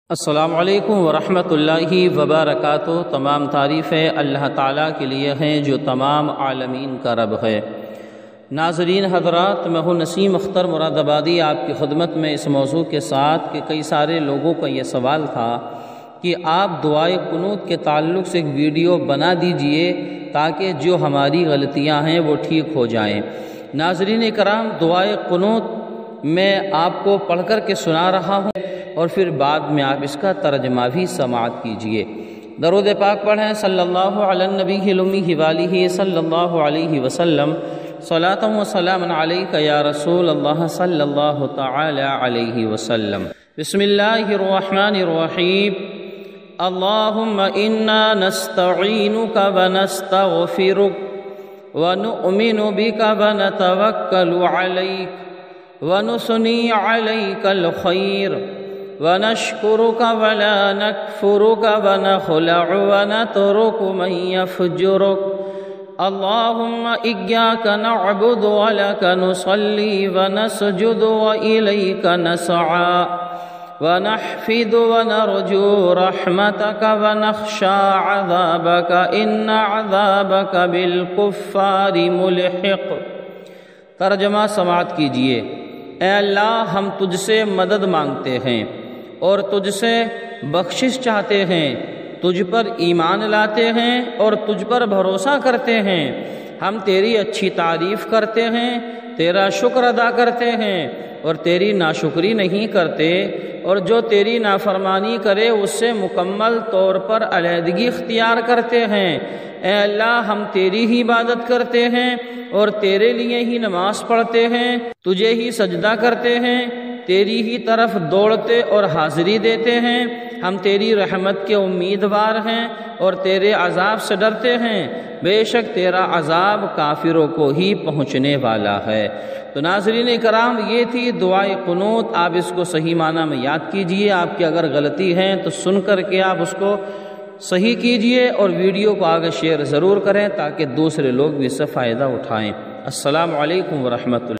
السلام علیکم ورحمۃ اللہ وبرکاتہ۔ تمام تعریفیں اللہ تعالیٰ کے لیے ہیں جو تمام عالمین کا رب ہے۔ ناظرین حضرات، میں ہوں نسیم اختر مراد آبادی آپ کی خدمت میں اس موضوع کے ساتھ کہ کئی سارے لوگوں کا یہ سوال تھا کہ آپ دعائے قنوت کے تعلق سے ایک ویڈیو بنا دیجئے تاکہ جو ہماری غلطیاں ہیں وہ ٹھیک ہو جائیں۔ ناظرین کرام، دعائے قنوت میں آپ کو پڑھ کر کے سنا رہا ہوں اور پھر بعد میں آپ اس کا ترجمہ بھی سماعت کیجئے۔ درود پاک پڑھیں صلی اللہ علی النبی الامی والہ صلی اللہ علیہ وسلم۔ صلاۃ و سلام علیک یا رسول اللہ صلی اللہ تعالی علیہ وسلم۔ بسم اللہ الرحمن الرحیم۔ اللہم انا نستعینک ونستغفرک ونؤمن بک ونتوکل علیک ونثنی علیک الخیر ونشکرک ولا نکفرک ونخلع ونترک من یفجرک۔ اللہم ایاک نعبد ولک نصلی ونسجد وإلیک نسعی ونحفد ونرجو رحمتک ونخشى عذابک ان عذابک بالکفار ملحق۔ ترجمہ سماعت کیجئے۔ اے اللہ، ہم تجھ سے مدد مانگتے ہیں اور تجھ سے بخشش چاہتے ہیں، تجھ پر ایمان لاتے ہیں اور تجھ پر بھروسہ کرتے ہیں۔ ہم تیری اچھی تعریف کرتے ہیں، تیرا شکر ادا کرتے ہیں اور تیری ناشکری نہیں کرتے، اور جو تیری نافرمانی کرے اس سے مکمل طور پر علیحدگی اختیار کرتے ہیں۔ اے اللہ، ہم تیری ہی عبادت کرتے ہیں اور تیرے لیے ہی نماز پڑھتے ہیں، تجھے ہی سجدہ کرتے ہیں، تیری ہی طرف دوڑتے اور حاضری دیتے ہیں۔ ہم تیری رحمت کے امیدوار ہیں اور تیرے عذاب سے ڈرتے ہیں، بے شک تیرا عذاب کافروں کو ہی پہنچنے والا ہے۔ تو ناظرین کرام، یہ تھی دعائے قنوت۔ آپ اس کو صحیح معنی میں یاد کیجئے۔ آپ کی اگر غلطی ہے تو سن کر کے آپ اس کو صحیح کیجئے اور ویڈیو کو آگے شیئر ضرور کریں تاکہ دوسرے لوگ بھی اس سے فائدہ اٹھائیں۔ السلام علیکم ورحمۃ اللہ۔